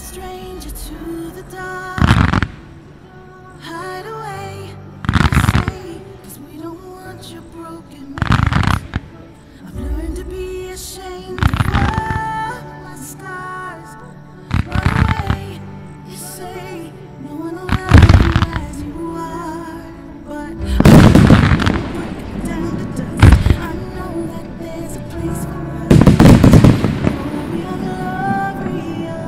stranger to the dark. Hide away, you say, 'cause we don't want your broken wings. I've learned to be ashamed of all my scars. Run away, you say, no one will love you as you are. But I'll break down to dust. I know that there's a place for us. Oh, we are glorious.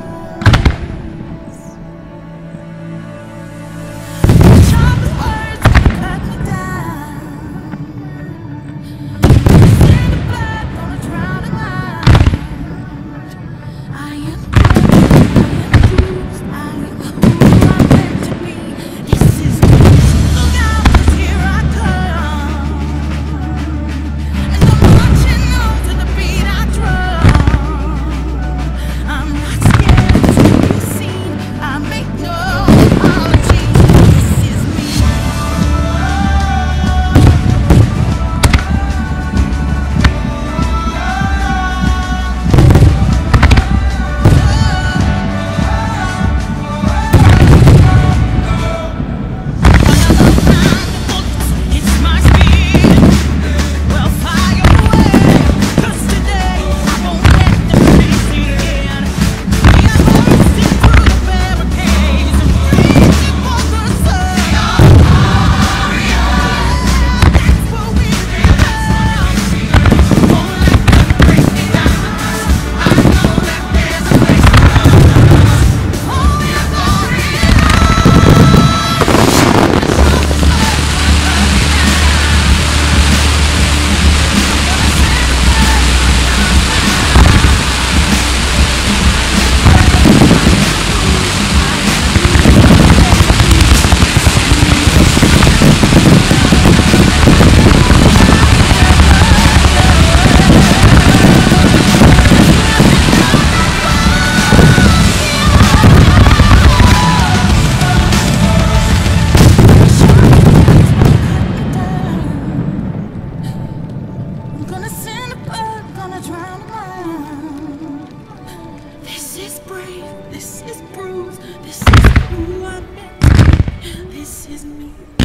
Sharpest words cut me down. In the blood, gonna drown in mine. I am bruised, I am who I'm meant to be. This is me. Look out, 'cause here I come. And I'm marching on to the beat I drum. I'm not scared to be seen. I make no apologies. This is me. It's my speed. Well, fire away, 'cause today I won't let them face me again. We are bursting through the barricades and reaching for the sun. That's what we become. Won't let them break me down. I know that there's a place for us. Oh, we are glorious. I'm gonna send a bird, gonna drown a mind. This is brave, this is bruised, this is who I'm meant to be. This is me.